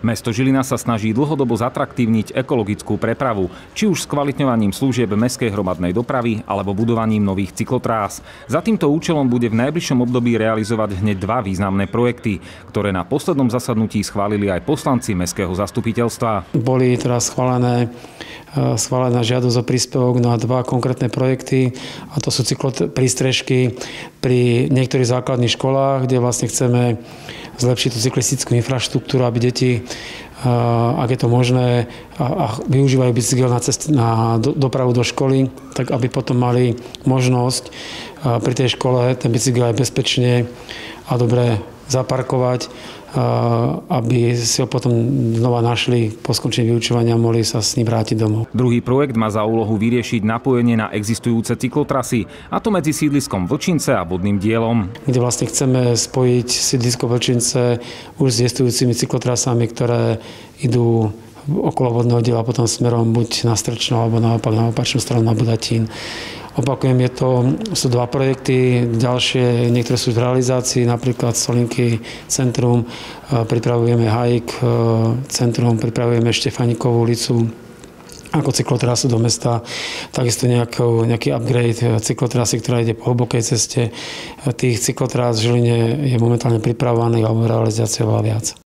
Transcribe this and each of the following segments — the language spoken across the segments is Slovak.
Mesto Žilina sa snaží dlhodobo zatraktívniť ekologickú prepravu, či už skvalitňovaním služieb mestskej hromadnej dopravy alebo budovaním nových cyklotrás. Za týmto účelom bude v najbližšom období realizovať hneď dva významné projekty, ktoré na poslednom zasadnutí schválili aj poslanci mestského zastupiteľstva. Boli teraz schválená žiadosť o príspevok na dva konkrétne projekty, a to sú prístrežky pri niektorých základných školách, kde vlastne chceme zlepšiť tú cyklistickú infraštruktúru, aby deti, ak je to možné, a využívajú bicykel na dopravu do školy, tak aby potom mali možnosť pri tej škole ten bicykel aj bezpečne a dobre zaparkovať, aby si ho potom znova našli po skončení vyučovania a mohli sa s ním vrátiť domov. Druhý projekt má za úlohu vyriešiť napojenie na existujúce cyklotrasy, a to medzi sídliskom Vlčince a vodným dielom. Kde vlastne chceme spojiť sídlisko Vlčince už s existujúcimi cyklotrasami, ktoré idú okolo vodného diela potom smerom buď na Strčno alebo naopak na opačnú stranu na Budatín. Opakujem, sú dva projekty, ďalšie, niektoré sú v realizácii, napríklad Solinky centrum, pripravujeme Hajk centrum, pripravujeme Štefánikovú ulicu ako cyklotrasu do mesta, takisto nejaký upgrade cyklotrasy, ktorá ide po hlbokej ceste. Tých cyklotrás v Žiline je momentálne pripravovaných alebo realizácia veľa viac.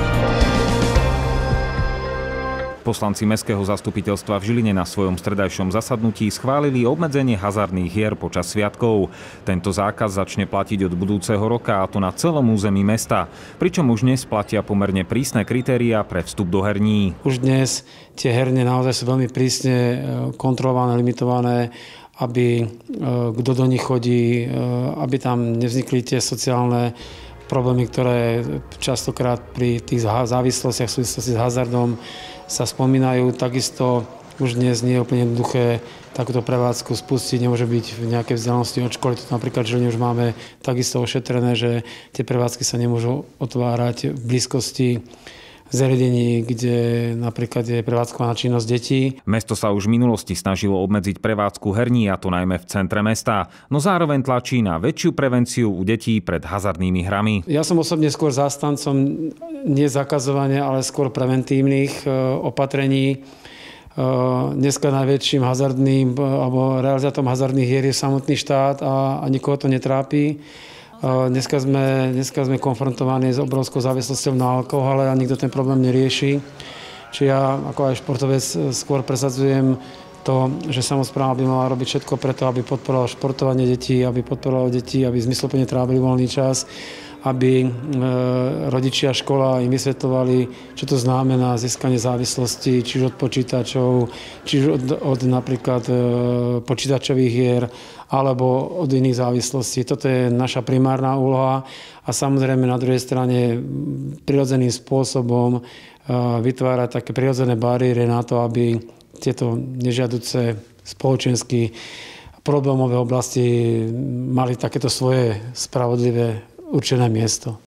Poslanci mestského zastupiteľstva v Žiline na svojom stredajšom zasadnutí schválili obmedzenie hazardných hier počas sviatkov. Tento zákaz začne platiť od budúceho roka, a to na celom území mesta, pričom už dnes platia pomerne prísne kritériá pre vstup do herní. Už dnes tie herne naozaj sú veľmi prísne kontrolované, limitované, aby kto do nich chodí, aby tam nevznikli tie sociálne problémy, ktoré častokrát pri tých závislostiach v súvislosti s hazardom sa spomínajú. Takisto už dnes nie je úplne jednoduché takúto prevádzku spustiť, nemôže byť v nejakej vzdialenosti od školy. To napríklad, že už máme takisto ošetrené, že tie prevádzky sa nemôžu otvárať v blízkosti zariadení, kde napríklad je prevádzkovaná činnosť detí. Mesto sa už v minulosti snažilo obmedziť prevádzku herní, a to najmä v centre mesta, no zároveň tlačí na väčšiu prevenciu u detí pred hazardnými hrami. Ja som osobne skôr zástancom nie zakazovania, ale skôr preventívnych opatrení. Dneska najväčším hazardným alebo realizátorom hazardných hier je samotný štát a nikoho to netrápi. Dneska sme konfrontovaní s obrovskou závislosťou na alkohole a nikto ten problém nerieši. Čiže ja ako aj športovec skôr presadzujem to, že samospráva by mala robiť všetko preto, aby podporovala športovanie detí, aby podporovala deti, aby zmysluplne trávili voľný čas, aby rodičia a škola im vysvetľovali, čo to znamená získanie závislosti, či už od počítačov, či už od napríklad počítačových hier, alebo od iných závislostí. Toto je naša primárna úloha a samozrejme na druhej strane prirodzeným spôsobom vytvárať také prirodzené bariéry na to, aby tieto nežiaduce spoločensky problémové oblasti mali takéto svoje spravodlivé určené miesto.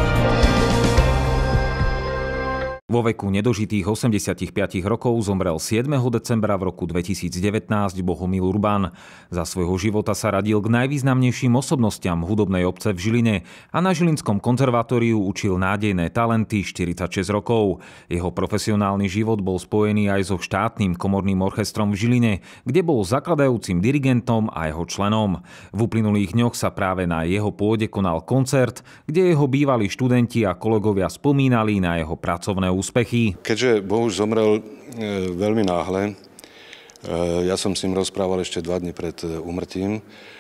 Vo veku nedožitých 85 rokov zomrel 7. decembra v roku 2019 Bohumil Urban. Za svojho života sa radil k najvýznamnejším osobnostiam hudobnej obce v Žiline a na Žilinskom konzervatóriu učil nádejné talenty 46 rokov. Jeho profesionálny život bol spojený aj so štátnym komorným orchestrom v Žiline, kde bol zakladajúcim dirigentom a jeho členom. V uplynulých dňoch sa práve na jeho pôde konal koncert, kde jeho bývalí študenti a kolegovia spomínali na jeho pracovné úspechy. Keďže Bohuš zomrel veľmi náhle, ja som s ním rozprával ešte 2 dni pred úmrtím,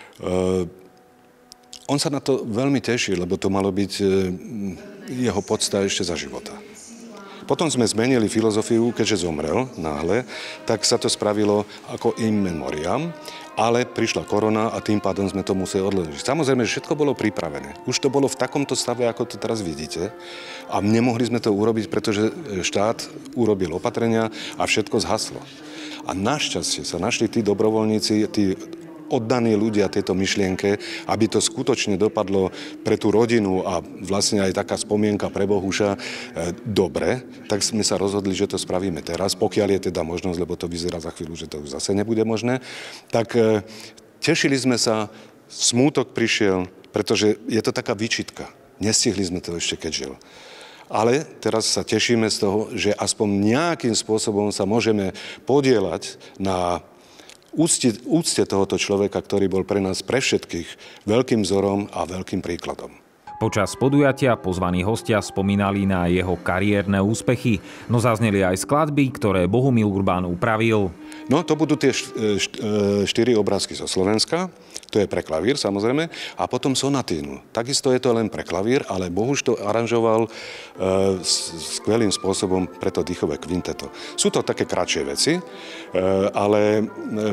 on sa na to veľmi tešil, lebo to malo byť jeho podsta ešte za života. Potom sme zmenili filozofiu, keďže zomrel náhle, tak sa to spravilo ako in memoriam, ale prišla korona a tým pádom sme to museli odložiť. Samozrejme, že všetko bolo pripravené. Už to bolo v takomto stave, ako to teraz vidíte, a nemohli sme to urobiť, pretože štát urobil opatrenia a všetko zhaslo. A našťastie sa našli tí dobrovoľníci, tí oddaní ľudia tejto myšlienke, aby to skutočne dopadlo pre tú rodinu a vlastne aj taká spomienka pre Bohuša dobre, tak sme sa rozhodli, že to spravíme teraz, pokiaľ je teda možnosť, lebo to vyzerá za chvíľu, že to už zase nebude možné. Tak tešili sme sa, smútok prišiel, pretože je to taká výčitka. Nestihli sme to ešte, keď žil. Ale teraz sa tešíme z toho, že aspoň nejakým spôsobom sa môžeme podieľať na úcte tohoto človeka, ktorý bol pre nás, pre všetkých, veľkým vzorom a veľkým príkladom. Počas podujatia pozvaní hostia spomínali na jeho kariérne úspechy, no zazneli aj skladby, ktoré Bohumil Urbán upravil. No, to budú tie 4 obrázky zo Slovenska, to je pre klavír samozrejme, a potom sonatínu. Takisto je to len pre klavír, ale Bohuš to aranžoval skvelým spôsobom pre to dýchové kvinteto. Sú to také kratšie veci, ale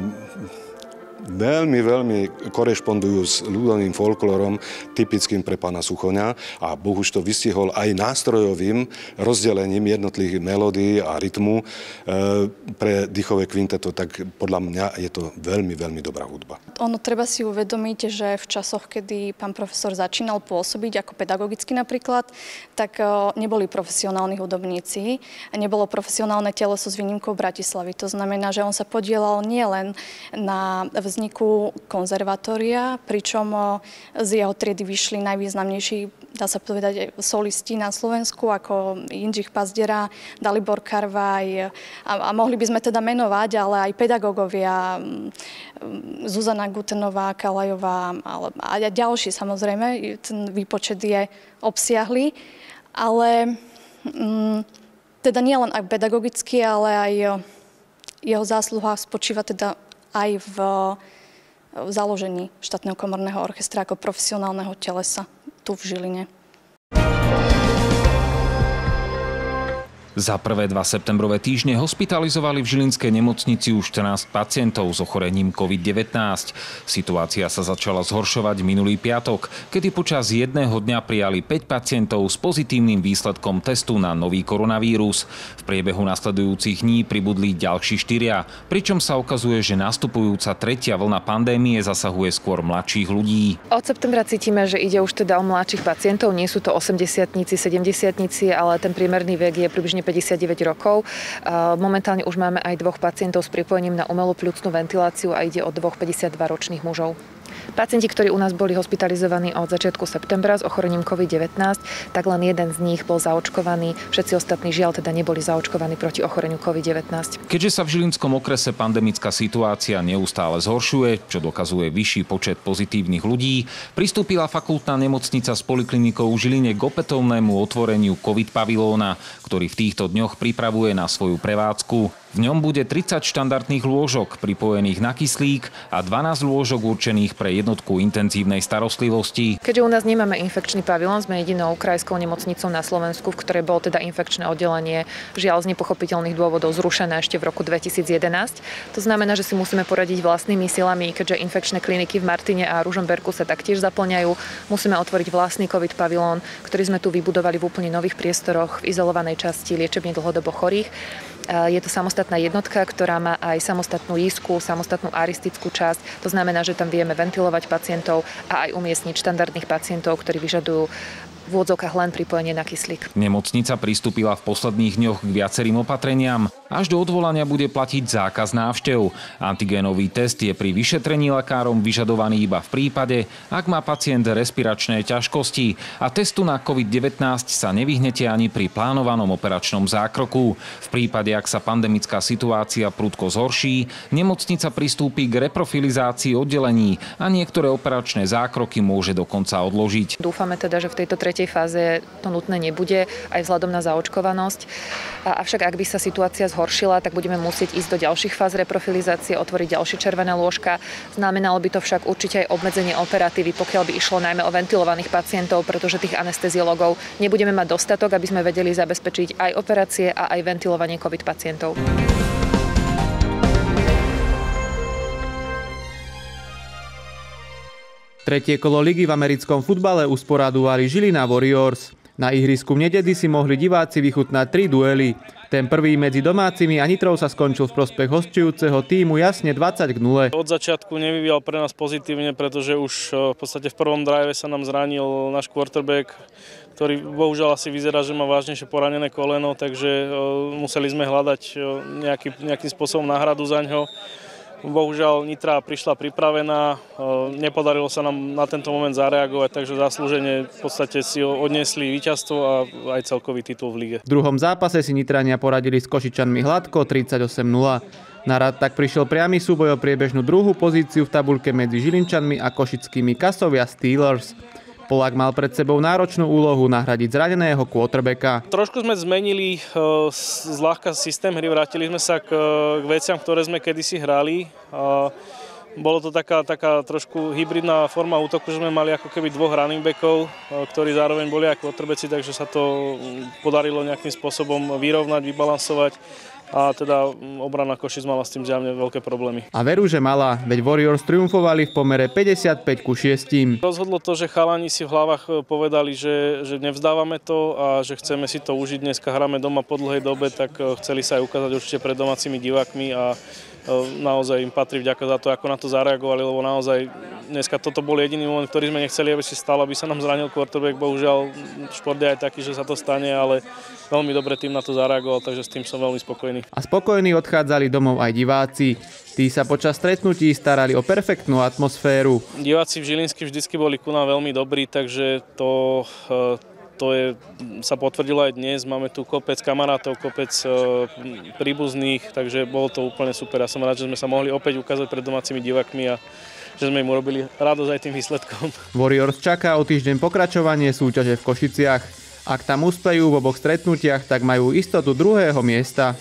veľmi korešpondujú s ľudovým folklorom, typickým pre pána Suchoňa, a Bohuš to vystihol aj nástrojovým rozdelením jednotlivých melódií a rytmu pre dýchové kvinteto, tak podľa mňa je to veľmi dobrá hudba. Ono treba si uvedomiť, že v časoch, kedy pán profesor začínal pôsobiť ako pedagogicky napríklad, tak neboli profesionálni hudobníci, nebolo profesionálne teleso s výnimkou Bratislavy. To znamená, že on sa podielal nielen na vzniku konzervatória, pričom z jeho triedy vyšli najvýznamnejší, dá sa povedať, solisti na Slovensku, ako Jindřich Pazdera, Dalibor Karvaj a mohli by sme teda menovať, ale aj pedagógovia, Zuzana Gutenová, Kalajová a ďalší, samozrejme, ten výpočet je obsiahly, ale teda nie len aj pedagogicky, ale aj jeho zásluha spočíva teda aj v založení štátneho komorného orchestra ako profesionálneho telesa tu v Žiline. Za prvé 2 septembrové týždne hospitalizovali v žilinskej nemocnici už 14 pacientov s ochorením COVID-19. Situácia sa začala zhoršovať minulý piatok, kedy počas jedného dňa prijali 5 pacientov s pozitívnym výsledkom testu na nový koronavírus. V priebehu nasledujúcich dní pribudli ďalší 4, pričom sa ukazuje, že nastupujúca 3. vlna pandémie zasahuje skôr mladších ľudí. Od septembra cítime, že ide už teda o mladších pacientov, nie sú to 80-tníci, 70-tníci, ale ten priemerný vek je približne 59 rokov. Momentálne už máme aj 2 pacientov s pripojením na umelú pľucnú ventiláciu a ide o 2 52-ročných mužov. Pacienti, ktorí u nás boli hospitalizovaní od začiatku septembra s ochorením COVID-19, tak len jeden z nich bol zaočkovaný. Všetci ostatní žiaľ teda neboli zaočkovaní proti ochoreniu COVID-19. Keďže sa v žilinskom okrese pandemická situácia neustále zhoršuje, čo dokazuje vyšší počet pozitívnych ľudí, pristúpila fakultná nemocnica s poliklinikou v Žiline k opätovnému otvoreniu COVID pavilóna, ktorý v týchto dňoch pripravuje na svoju prevádzku. V ňom bude 30 štandardných lôžok pripojených na kyslík a 12 lôžok určených pre jednotku intenzívnej starostlivosti. Keďže u nás nemáme infekčný pavilón, sme jedinou krajskou nemocnicou na Slovensku, v ktorej bolo teda infekčné oddelenie žiaľ z nepochopiteľných dôvodov zrušené ešte v roku 2011. To znamená, že si musíme poradiť vlastnými silami, keďže infekčné kliniky v Martine a Ružomberku sa taktiež zaplňajú. Musíme otvoriť vlastný COVID pavilón, ktorý sme tu vybudovali v úplne nových priestoroch v izolovanej časti liečebne dlhodobo chorých. Je to samostatná jednotka, ktorá má aj samostatnú jízku, samostatnú aristickú časť. To znamená, že tam vieme ventilovať pacientov a aj umiestniť štandardných pacientov, ktorí vyžadujú v úvodzovkách len pripojenie na kyslík. Nemocnica pristúpila v posledných dňoch k viacerým opatreniam. Až do odvolania bude platiť zákaz návštev. Antigénový test je pri vyšetrení lekárom vyžadovaný iba v prípade, ak má pacient respiračné ťažkosti, a testu na COVID-19 sa nevyhnete ani pri plánovanom operačnom zákroku. V prípade, ak sa pandemická situácia prudko zhorší, nemocnica pristúpi k reprofilizácii oddelení a niektoré operačné zákroky môže dokonca odložiť. Dúfame teda, že v tejto tretej fáze to nutné nebude, aj vzhľadom na zaočkovanosť. Avšak ak by sa situácia zhoršila, tak budeme musieť ísť do ďalších fáz reprofilizácie, otvoriť ďalšie červené lôžka. Znamenalo by to však určite aj obmedzenie operatívy, pokiaľ by išlo najmä o ventilovaných pacientov, pretože tých anesteziológov nebudeme mať dostatok, aby sme vedeli zabezpečiť aj operácie a aj ventilovanie COVID pacientov. Tretie kolo ligy v americkom futbale usporadovali Žilina Warriors. Na ihrisku v Nededy si mohli diváci vychutnať 3 duely. Ten prvý medzi domácimi a Nitrou sa skončil v prospech hostujúceho tímu jasne 20-0. Od začiatku nevyvíjal pre nás pozitívne, pretože už v podstate v prvom drive sa nám zranil náš quarterback, ktorý bohužiaľ asi vyzerá, že má vážnejšie poranené koleno, takže museli sme hľadať nejakým spôsobom náhradu za ňo. Bohužiaľ Nitra prišla pripravená, nepodarilo sa nám na tento moment zareagovať, takže zaslúžene v podstate si odniesli víťazstvo a aj celkový titul v lige. V druhom zápase si Nitrania poradili s Košičanmi hladko 38-0. Na rad tak prišiel priamy súboj o priebežnú druhú pozíciu v tabuľke medzi Žilinčanmi a košickými Kasovia Steelers. Polák mal pred sebou náročnú úlohu nahradiť zraneného quarterbacka. Trošku sme zmenili zľahka systém hry, vrátili sme sa k veciam, ktoré sme kedysi hrali. Bolo to taká trošku hybridná forma útoku, že sme mali ako keby dvoch running backov, ktorí zároveň boli aj quarterbacki, takže sa to podarilo nejakým spôsobom vyrovnať, vybalansovať. A teda obrana Košic mala s tým zjavne veľké problémy. A veru, že mala, veď Warriors triumfovali v pomere 55-6. Rozhodlo to, že chalani si v hlavách povedali, že nevzdávame to a že chceme si to užiť. Dneska hráme doma po dlhej dobe, tak chceli sa aj ukázať určite pred domácimi divákmi a naozaj im patrí vďaka za to, ako na to zareagovali, lebo naozaj dneska toto bol jediný moment, ktorý sme nechceli, aby si stal, aby sa nám zranil quarterback. Bohužiaľ, šport je aj taký, že sa to stane, ale veľmi dobre tým na to zareagoval, takže s tým som veľmi spokojný. A spokojní odchádzali domov aj diváci. Tí sa počas stretnutí starali o perfektnú atmosféru. Diváci v Žilinsky vždycky boli ku nám veľmi dobrí, takže to sa potvrdilo aj dnes. Máme tu kopec kamarátov, kopec príbuzných, takže bolo to úplne super. Ja som rád, že sme sa mohli opäť ukázať pred domácimi divákmi a že sme im urobili radosť aj tým výsledkom. Warriors čaká o týždeň pokračovanie súťaže v Košiciach. Ak tam úspejú v oboch stretnutiach, tak majú istotu druhého miesta.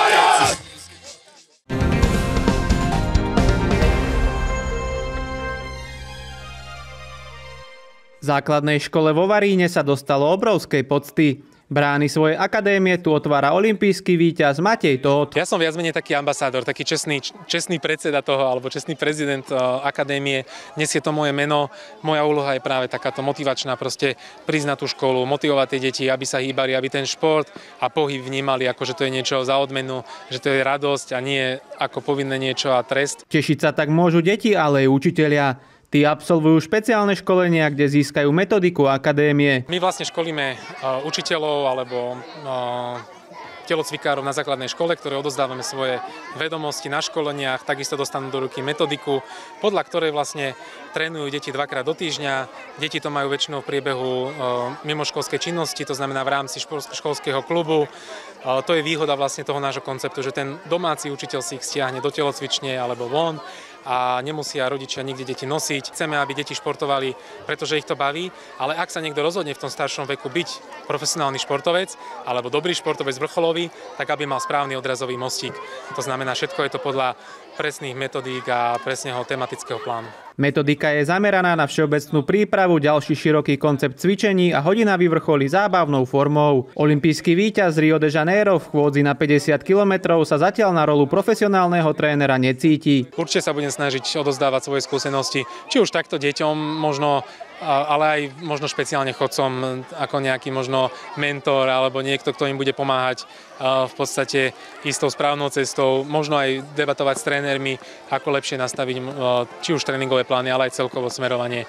V základnej škole vo Varíne sa dostalo obrovskej pocty. Brány svojej akadémie tu otvára olympijský víťaz Matej Tóth. Ja som viac menej taký ambasádor, taký čestný predseda toho, alebo čestný prezident akadémie. Dnes je to moje meno. Moja úloha je práve takáto motivačná, proste prísť na tú školu, motivovať tie deti, aby sa hýbali, aby ten šport a pohyb vnímali, ako že to je niečo za odmenu, že to je radosť a nie ako povinné niečo a trest. Tešiť sa tak môžu deti, ale aj učitelia. Tí absolvujú špeciálne školenia, kde získajú metodiku akadémie. My vlastne školíme učiteľov alebo telocvikárov na základnej škole, ktoré odozdávame svoje vedomosti na školeniach, takisto dostanú do ruky metodiku, podľa ktorej vlastne trénujú deti dvakrát do týždňa. Deti to majú väčšinou v priebehu mimoškolskej činnosti, to znamená v rámci školského klubu. To je výhoda vlastne toho nášho konceptu, že ten domáci učiteľ si ich stiahne do telocvične alebo von a nemusia rodičia nikde deti nosiť. Chceme, aby deti športovali, pretože ich to baví, ale ak sa niekto rozhodne v tom staršom veku byť profesionálny športovec alebo dobrý športovec vrcholový, tak aby mal správny odrazový mostík. To znamená, všetko je to podľa presných metodík a presného tematického plánu. Metodika je zameraná na všeobecnú prípravu, ďalší široký koncept cvičení a hodina vyvrcholí zábavnou formou. Olympijský víťaz Rio de Janeiro v chôdzi na 50 kilometrov sa zatiaľ na rolu profesionálneho trénera necíti. Určite sa budem snažiť odozdávať svoje skúsenosti, či už takto deťom možno, ale aj možno špeciálne chodcom ako nejaký možno mentor alebo niekto, kto im bude pomáhať v podstate istou správnou cestou, možno aj debatovať s trénermi, ako lepšie nastaviť či už tréningové plány, ale aj celkovo smerovanie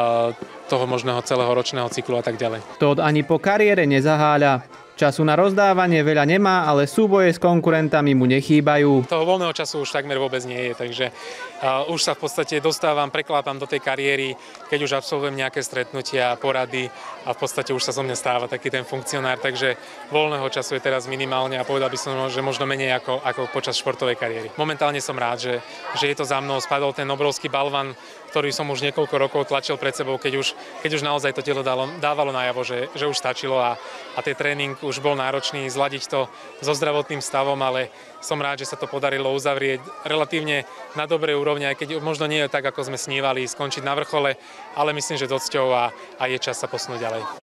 toho možného celého ročného cyklu a tak ďalej. Tóth ani po kariére nezaháľa. Času na rozdávanie veľa nemá, ale súboje s konkurentami mu nechýbajú. Toho voľného času už takmer vôbec nie je, takže už sa v podstate preklápam do tej kariéry, keď už absolvujem nejaké stretnutia, porady a v podstate už sa zo mňa stáva taký ten funkcionár, takže voľného času je teraz minimálne a povedal by som, že možno menej ako počas športovej kariéry. Momentálne som rád, že je to za mnou, spadol ten obrovský balvan, ktorý som už niekoľko rokov tlačil pred sebou, keď už naozaj to telo dávalo najavo, že už stačilo a ten tréning už bol náročný, zladiť to so zdravotným stavom, ale som rád, že sa to podarilo uzavrieť relatívne na dobrej úrovni, aj keď možno nie je tak, ako sme snívali, skončiť na vrchole, ale myslím, že s cťou a je čas sa posunúť ďalej.